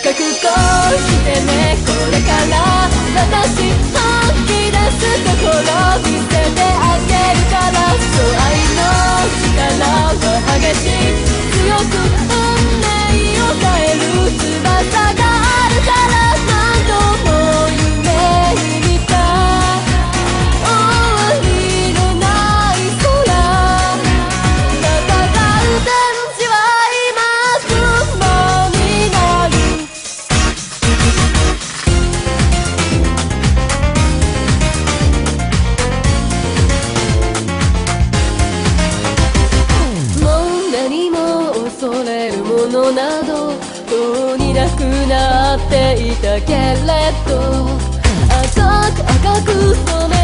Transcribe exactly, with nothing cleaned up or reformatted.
覚悟してね、これから私本気出す心見せてあげるから。そう愛の力は激しい、強く運命を変える翼があるから。何度も夢に見た終わりのない空、戦う天使は今雲になる。もう何も恐れるものなどとうになくなっていたけれど、赤く赤く染め